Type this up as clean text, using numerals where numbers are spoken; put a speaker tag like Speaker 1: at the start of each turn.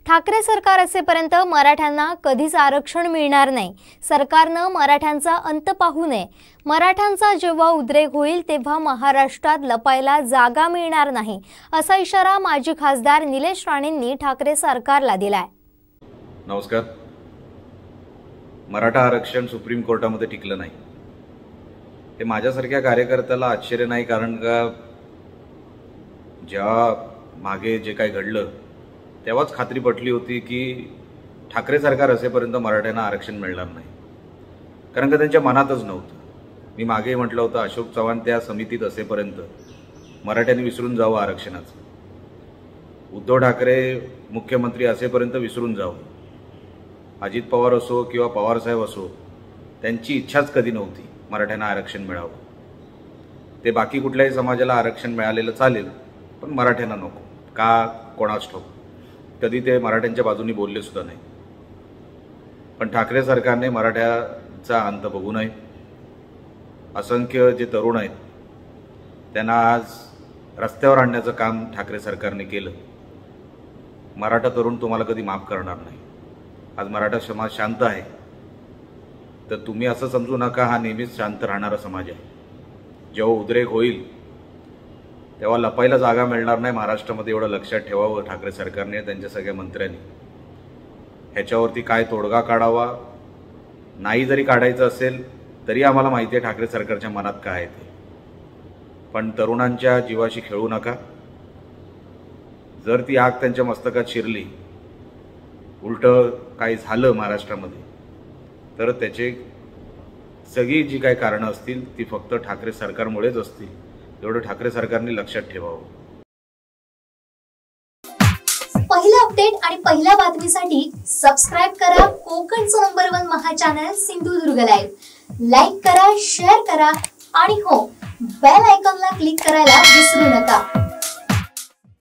Speaker 1: ठाकरे सरकार असेपर्यंत मराठ्यांना कधीच आरक्षण मिळणार नाही। सरकारनं मराठ्यांचा अंत पाहू नये। मराठ्यांचा जेव्हा उद्रेक होईल तेव्हा महाराष्ट्रात लपायला जागा मिळणार नाही, असा इशारा माजी खासदार निलेश राणेंनी ठाकरे सरकारला दिलाय।
Speaker 2: नमस्कार। मराठा आरक्षण सुप्रीम कोर्टामध्ये टिकलं नाही हे माझ्यासारख्या कार्यकर्त्याला आश्चर्य नाही, कारण का जेव्हा मागे जे काही घडलं तेव्हाच खात्री पटली होती की ठाकरे सरकार असेपर्यंत मराठ्यांना आरक्षण मिळणार नाही, कारण का त्यांच्या मनातच नव्हतं। मी मागे म्हटलं होतं अशोक चव्हाण त्या समितीत असेपर्यंत मराठ्यांनी विसरून जावं आरक्षणाचं। उद्धव ठाकरे मुख्यमंत्री असेपर्यंत विसरून जावं। अजित पवार असो किंवा पवार साहेब असो, त्यांची इच्छाच कधी नव्हती मराठ्यांना आरक्षण मिळावं। ते बाकी कुठल्याही समाजाला आरक्षण मिळालेलं चालेल, पण मराठ्यांना नको का कोणाच ठाऊक। कधी ते मराठ्यांच्या बाजूने बोलले सुद्धा नाही। पण ठाकरे सरकारने मराठ्याचा अंत बघू नये। असंख्य जे तरुण आहेत त्यांना आज रस्त्यावर आणण्याचं काम ठाकरे सरकारने केलं। मराठा तरुण तुम्हाला कधी माफ करणार नाही। आज मराठा समाज शांत आहे, तर तुम्ही असं समजू नका हा नेहमीच शांत राहणारा समाज आहे। जेव्हा उद्रेक होईल तेव्हा लपायला जागा मिळणार नाही महाराष्ट्रामध्ये, एवढं लक्षात ठेवावं ठाकरे सरकारने, त्यांच्या सगळ्या मंत्र्यांनी। ह्याच्यावरती काय तोडगा काढावा, नाही जरी काढायचं असेल तरी आम्हाला माहिती आहे ठाकरे सरकारच्या मनात काय आहे ते। पण तरुणांच्या जीवाशी खेळू नका। जर ती आग त्यांच्या मस्तकात शिरली, उलटं काही झालं महाराष्ट्रामध्ये, तर त्याचे सगळी जी काही कारणं असतील ती फक्त ठाकरे सरकारमुळेच असतील। एवढं ठाकरे सरकारने लक्षात ठेवावं।
Speaker 1: पहिला अपडेट आणि पहिल्या बातमीसाठी सबस्क्राइब करा कोकणचं नंबर 1 महा चॅनल सिंधुदुर्ग लाईव्ह। लाईक करा, शेअर करा आणि हो, बेल आयकॉनला क्लिक करायला विसरू नका।